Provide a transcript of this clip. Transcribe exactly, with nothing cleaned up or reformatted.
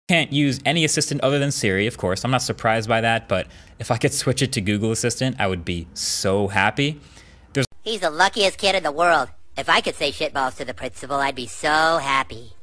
can't use any assistant other than Siri, of course. I'm not surprised by that, but if I could switch it to Google Assistant, I would be so happy. There's He's the luckiest kid in the world. If I could say shitballs to the principal, I'd be so happy.